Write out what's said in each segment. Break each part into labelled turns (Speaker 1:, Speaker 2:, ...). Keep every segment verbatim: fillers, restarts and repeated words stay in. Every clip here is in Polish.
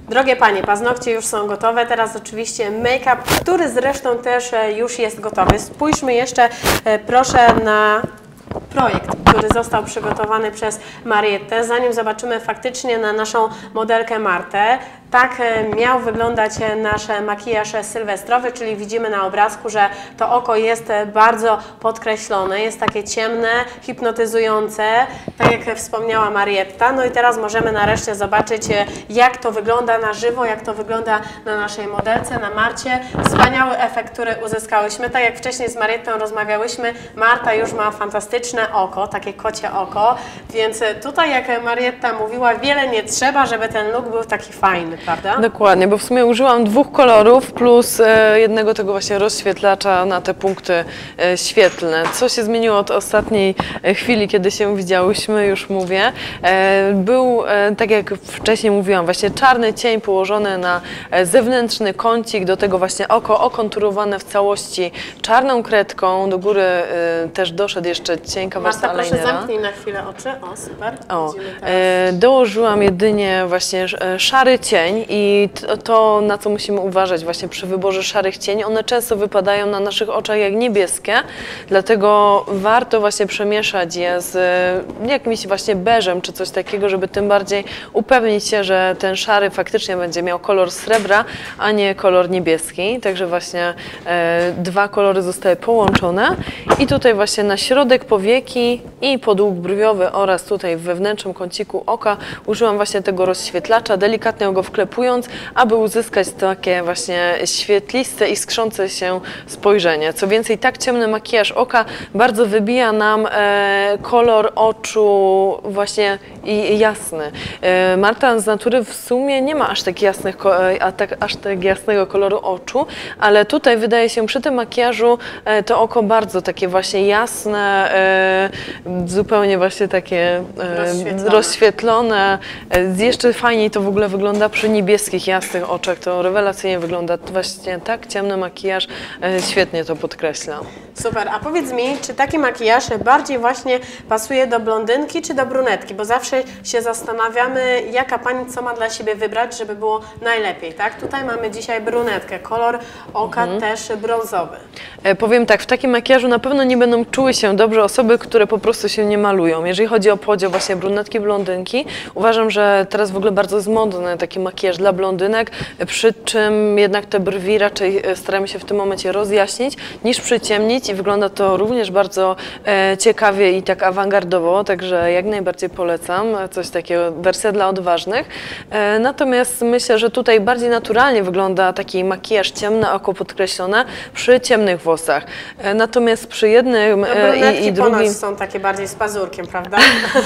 Speaker 1: Drogie Panie, paznokcie już są gotowe, teraz oczywiście make-up, który zresztą też już jest gotowy. Spójrzmy jeszcze proszę na projekt, który został przygotowany przez Marietę, zanim zobaczymy faktycznie na naszą modelkę Martę. Tak miał wyglądać nasz makijaż sylwestrowy, czyli widzimy na obrazku, że to oko jest bardzo podkreślone, jest takie ciemne, hipnotyzujące, tak jak wspomniała Marietta. No i teraz możemy nareszcie zobaczyć, jak to wygląda na żywo, jak to wygląda na naszej modelce, na Marcie. Wspaniały efekt, który uzyskałyśmy. Tak jak wcześniej z Mariettą rozmawiałyśmy, Marta już ma fantastyczne oko, takie kocie oko, więc tutaj, jak Marietta mówiła, wiele nie trzeba, żeby ten look był taki fajny. Prawda?
Speaker 2: Dokładnie, bo w sumie użyłam dwóch kolorów plus e, jednego tego właśnie rozświetlacza na te punkty e, świetlne. Co się zmieniło od ostatniej chwili, kiedy się widziałyśmy, już mówię. E, był, e, tak jak wcześniej mówiłam, właśnie czarny cień położony na e, zewnętrzny kącik, do tego właśnie oko okonturowane w całości czarną kredką. Do góry e, też doszedł jeszcze cienka warstwa
Speaker 1: Marta,
Speaker 2: eyelinera.
Speaker 1: proszę zamknij na chwilę oczy. O, super.
Speaker 2: O, e, dołożyłam jedynie właśnie e, szary cień. I to, to, na co musimy uważać właśnie przy wyborze szarych cieni, one często wypadają na naszych oczach jak niebieskie, dlatego warto właśnie przemieszać je z jakimś właśnie beżem czy coś takiego, żeby tym bardziej upewnić się, że ten szary faktycznie będzie miał kolor srebra, a nie kolor niebieski. Także właśnie e, dwa kolory zostały połączone i tutaj właśnie na środek powieki i podług brwiowy oraz tutaj w wewnętrznym kąciku oka użyłam właśnie tego rozświetlacza, delikatnie go wklepując, aby uzyskać takie właśnie świetliste i skrzące się spojrzenie. Co więcej, tak ciemny makijaż oka bardzo wybija nam e, kolor oczu właśnie i jasny. E, Marta z natury w sumie nie ma aż tak, jasnych, a tak, aż tak jasnego koloru oczu, ale tutaj wydaje się przy tym makijażu e, to oko bardzo takie właśnie jasne, e, zupełnie właśnie takie e,
Speaker 1: rozświetlone.
Speaker 2: rozświetlone. E, jeszcze fajniej to w ogóle wygląda przy niebieskich, jasnych oczach. To rewelacyjnie wygląda. Właśnie tak ciemny makijaż e, świetnie to podkreśla.
Speaker 1: Super, a powiedz mi, czy taki makijaż bardziej właśnie pasuje do blondynki czy do brunetki? Bo zawsze się zastanawiamy, jaka pani co ma dla siebie wybrać, żeby było najlepiej, tak? Tutaj mamy dzisiaj brunetkę, kolor oka mhm. też brązowy.
Speaker 2: E, powiem tak, w takim makijażu na pewno nie będą czuły się dobrze osoby, które po prostu się nie malują. Jeżeli chodzi o podział właśnie brunetki, blondynki, uważam, że teraz w ogóle bardzo jest modny taki makijaż dla blondynek, przy czym jednak te brwi raczej staramy się w tym momencie rozjaśnić niż przyciemnić i wygląda to również bardzo e, ciekawie i tak awangardowo, także jak najbardziej polecam coś takiego, wersja dla odważnych. E, natomiast myślę, że tutaj bardziej naturalnie wygląda taki makijaż ciemne, oko podkreślone przy ciemnych włosach. E, natomiast przy jednym e, i, i drugim
Speaker 1: są takie bardziej z pazurkiem, prawda?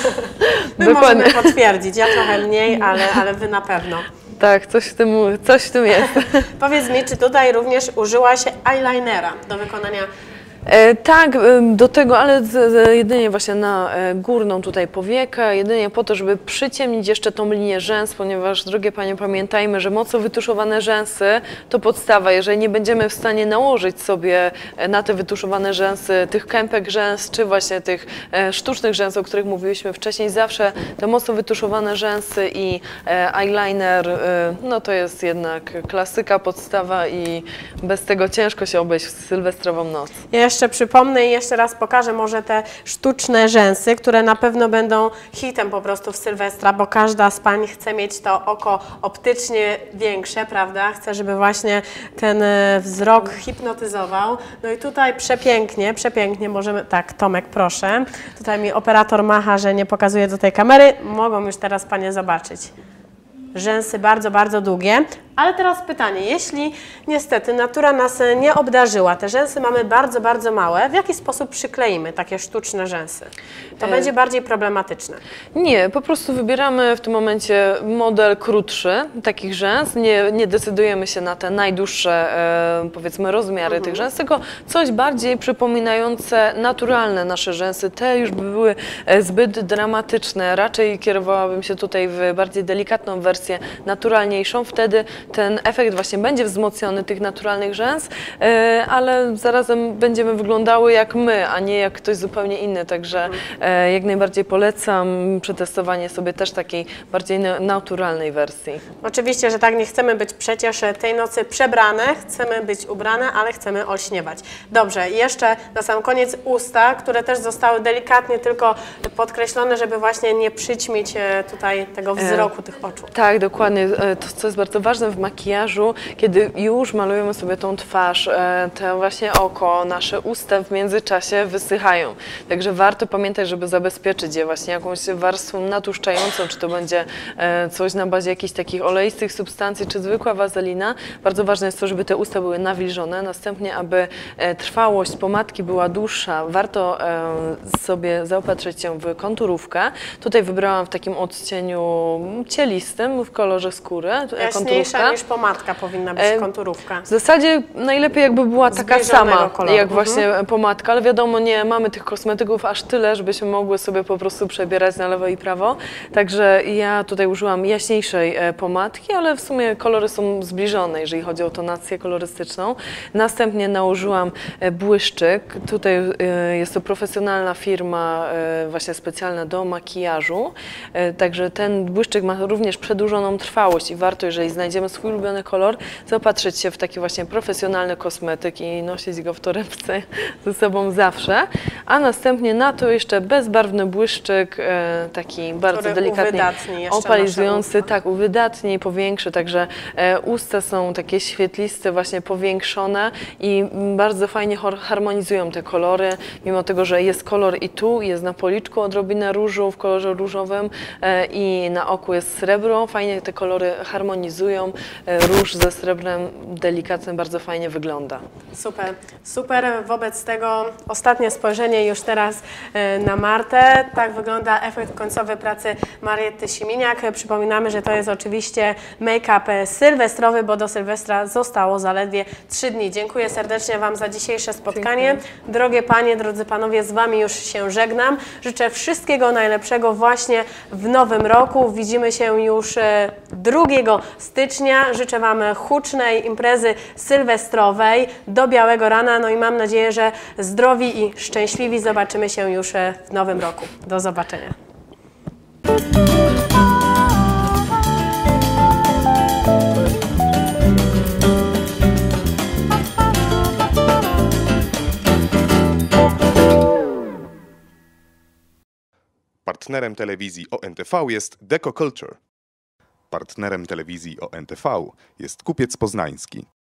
Speaker 1: My możemy potwierdzić, ja trochę mniej, ale, ale wy na pewno.
Speaker 2: Tak, coś w tym, coś w tym jest.
Speaker 1: Powiedz mi, czy tutaj również użyłaś eyelinera do wykonania?
Speaker 2: E, tak, do tego, ale z, z, jedynie właśnie na e, górną tutaj powiekę, jedynie po to, żeby przyciemnić jeszcze tą linię rzęs, ponieważ, drogie Panie, pamiętajmy, że mocno wytuszowane rzęsy to podstawa. Jeżeli nie będziemy w stanie nałożyć sobie na te wytuszowane rzęsy tych kępek rzęs, czy właśnie tych e, sztucznych rzęs, o których mówiliśmy wcześniej, zawsze te mocno wytuszowane rzęsy i e, eyeliner, e, no to jest jednak klasyka, podstawa i bez tego ciężko się obejść w sylwestrową noc.
Speaker 1: Ja jeszcze przypomnę i jeszcze raz pokażę może te sztuczne rzęsy, które na pewno będą hitem po prostu w Sylwestra, bo każda z pań chce mieć to oko optycznie większe, prawda? Chce, żeby właśnie ten wzrok hipnotyzował. No i tutaj przepięknie, przepięknie możemy... Tak, Tomek, proszę. Tutaj mi operator macha, że nie pokazuje do tej kamery. Mogą już teraz panie zobaczyć. Rzęsy bardzo, bardzo długie. Ale teraz pytanie, jeśli niestety natura nas nie obdarzyła, te rzęsy mamy bardzo, bardzo małe, w jaki sposób przykleimy takie sztuczne rzęsy? To e... będzie bardziej problematyczne.
Speaker 2: Nie, po prostu wybieramy w tym momencie model krótszy takich rzęs, nie, nie decydujemy się na te najdłuższe e, powiedzmy rozmiary mhm. tych rzęs, tylko coś bardziej przypominające naturalne nasze rzęsy. Te już by były zbyt dramatyczne, raczej kierowałabym się tutaj w bardziej delikatną wersję, naturalniejszą, wtedy ten efekt właśnie będzie wzmocniony tych naturalnych rzęs, e, ale zarazem będziemy wyglądały jak my, a nie jak ktoś zupełnie inny, także e, jak najbardziej polecam przetestowanie sobie też takiej bardziej naturalnej wersji.
Speaker 1: Oczywiście, że tak, nie chcemy być przecież tej nocy przebrane, chcemy być ubrane, ale chcemy olśniewać. Dobrze, i jeszcze na sam koniec usta, które też zostały delikatnie tylko podkreślone, żeby właśnie nie przyćmić tutaj tego wzroku, e, tych oczu.
Speaker 2: Tak, dokładnie. To, co jest bardzo ważne w makijażu, kiedy już malujemy sobie tą twarz, to właśnie oko, nasze usta w międzyczasie wysychają. Także warto pamiętać, żeby zabezpieczyć je właśnie jakąś warstwą natłuszczającą, czy to będzie coś na bazie jakichś takich oleistych substancji, czy zwykła wazelina. Bardzo ważne jest to, żeby te usta były nawilżone, następnie, aby trwałość pomadki była dłuższa. Warto sobie zaopatrzyć się w konturówkę. Tutaj wybrałam w takim odcieniu cielistym, w kolorze skóry.
Speaker 1: Jaśniejsza niż pomadka powinna być konturówka.
Speaker 2: W zasadzie najlepiej jakby była taka sama,
Speaker 1: koloru.
Speaker 2: jak
Speaker 1: Mhm.
Speaker 2: właśnie pomadka, ale wiadomo, nie mamy tych kosmetyków aż tyle, żebyśmy mogły sobie po prostu przebierać na lewo i prawo. Także ja tutaj użyłam jaśniejszej pomadki, ale w sumie kolory są zbliżone, jeżeli chodzi o tonację kolorystyczną. Następnie nałożyłam błyszczyk. Tutaj jest to profesjonalna firma właśnie specjalna do makijażu. Także ten błyszczyk ma również przedłużoną trwałość i warto, jeżeli znajdziemy swój ulubiony kolor, zaopatrzyć się w taki właśnie profesjonalny kosmetyk i nosić go w torebce ze sobą zawsze. A następnie na to jeszcze bezbarwny błyszczyk, taki bardzo
Speaker 1: który
Speaker 2: delikatnie opalizujący, tak, uwydatni, powiększy. Także usta są takie świetliste, właśnie powiększone i bardzo fajnie harmonizują te kolory, mimo tego, że jest kolor i tu, jest na policzku odrobinę różu w kolorze różowym i na oku jest srebro. Fajnie te kolory harmonizują. Róż ze srebrem delikatny bardzo fajnie wygląda.
Speaker 1: Super, super. Wobec tego ostatnie spojrzenie już teraz na Martę. Tak wygląda efekt końcowy pracy Marietty Siemieniak. Przypominamy, że to jest oczywiście make-up sylwestrowy, bo do Sylwestra zostało zaledwie trzy dni. Dziękuję serdecznie Wam za dzisiejsze spotkanie. Dziękuję. Drogie Panie, drodzy Panowie, z Wami już się żegnam. Życzę wszystkiego najlepszego właśnie w nowym roku. Widzimy się już drugiego stycznia. Życzę Wam hucznej imprezy sylwestrowej do białego rana. No i mam nadzieję, że zdrowi i szczęśliwi zobaczymy się już w nowym roku. Do zobaczenia.
Speaker 3: Partnerem telewizji O N T V jest Deco Culture. Partnerem telewizji O N T V jest Kupiec Poznański.